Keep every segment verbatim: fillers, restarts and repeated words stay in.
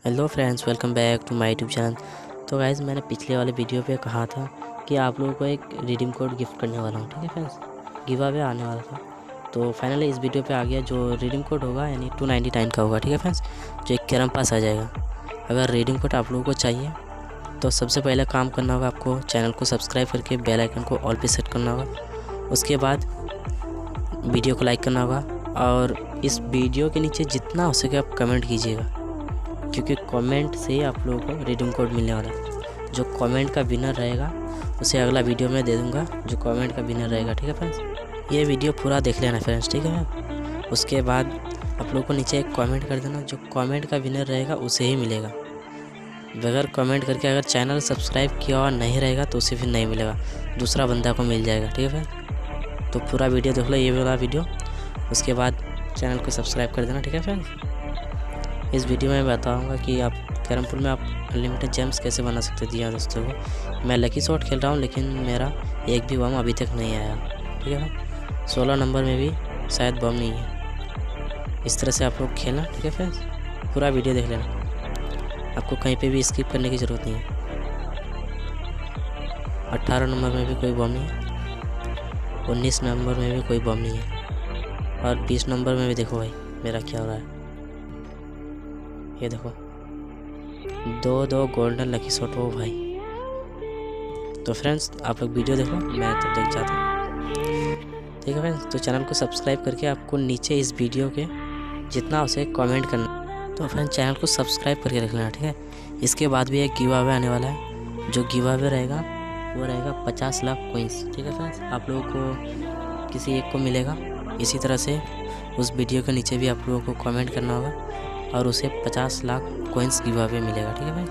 Hello friends, welcome back to my YouTube channel. तो guys, मैंने पिछले वाले वीडियो पे कहा था कि आप लोगों को एक रिडीम कोड गिफ्ट करने वाला हूँ। ठीक है फ्रेंड्स, गिव अवे आने वाला था, तो फाइनली इस वीडियो पे आ गया। जो रिडीम कोड होगा यानी टू नाइन्टी नाइन का होगा। ठीक है फ्रेंड्स, जो एक कैरम पास आ जाएगा। अगर रिडीम कोड आप लोगों को चाहिए तो सबसे पहले काम करना होगा, आपको चैनल को सब्सक्राइब करके बेल आइकन को ऑल पे सेट करना होगा। उसके बाद वीडियो को लाइक करना होगा और इस वीडियो के नीचे जितना हो सके आप कमेंट कीजिएगा, क्योंकि कमेंट से ही आप लोगों को रिडीम कोड मिलने वाला है। जो कमेंट का विनर रहेगा उसे अगला वीडियो में दे दूंगा, जो कमेंट का विनर रहेगा। ठीक है फ्रेंड्स, ये वीडियो पूरा देख लेना फ्रेंड्स। ठीक है, उसके बाद आप लोगों को नीचे एक कमेंट कर देना, जो कमेंट का विनर रहेगा उसे ही मिलेगा। बगैर कमेंट करके अगर चैनल सब्सक्राइब किया हुआ नहीं रहेगा तो उसे फिर नहीं मिलेगा, दूसरा बंदा को मिल जाएगा। ठीक है फ्रेंड्स, तो पूरा वीडियो देख लो, ये वाला वीडियो। उसके बाद चैनल को सब्सक्राइब कर देना। ठीक है फ्रेंड्स, इस वीडियो में मैं बताऊंगा कि आप कैरम पूल में आप अनलिमिटेड जेम्स कैसे बना सकते हैं। जी हाँ दोस्तों, को मैं लकी शॉट खेल रहा हूँ, लेकिन मेरा एक भी बम अभी तक नहीं आया। ठीक है ना, सोलह नंबर में भी शायद बम नहीं है। इस तरह से आप लोग खेलना। ठीक है फ्रेंड्स, पूरा वीडियो देख लेना, आपको कहीं पे भी स्किप करने की ज़रूरत नहीं है। अट्ठारह नंबर में भी कोई बम नहीं है, उन्नीस नंबर में भी कोई बम नहीं है, और बीस नंबर में भी देखो भाई मेरा क्या हो रहा है। ये देखो, दो दो गोल्डन लकी शॉट हो भाई। तो फ्रेंड्स, आप लोग वीडियो देखो, मैं तब तक जाता हूँ। ठीक है फ्रेंड्स, तो चैनल को सब्सक्राइब करके आपको नीचे इस वीडियो के जितना उसे कमेंट करना। तो फ्रेंड्स, चैनल को सब्सक्राइब करके रख लेना। ठीक है, इसके बाद भी एक गिव अवे आने वाला है। जो गिव अवे रहेगा वो रहेगा पचास लाख कोइंस। ठीक है फ्रेंड्स, आप लोगों को किसी एक को मिलेगा। इसी तरह से उस वीडियो के नीचे भी आप लोगों को कमेंट करना होगा और उसे पचास लाख कोइंस गिव अवे मिलेगा। ठीक है भाई,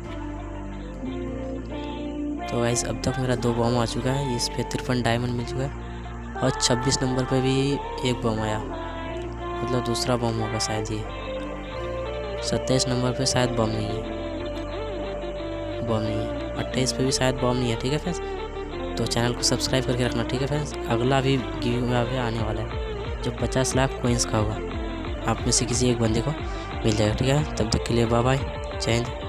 तो गाइस अब तक मेरा दो बम आ चुका है। इस पे तिरपन डायमंड मिल चुका है, और छब्बीस नंबर पे भी एक बम आया, मतलब दूसरा बम होगा शायद। ये सत्ताईस नंबर पे शायद बम नहीं है, बम नहीं है। अट्ठाईस पे भी शायद बम नहीं है। ठीक है फ्रेंड्स, तो चैनल को सब्सक्राइब करके रखना। ठीक है फ्रेंड्स, अगला भी गिव अवे आने वाला है जो पचास लाख कोइंस का होगा। आप में से किसी एक बंदे को मिल जाएगा। ठीक है, तब तक के लिए बाय बाय, जय हिंद।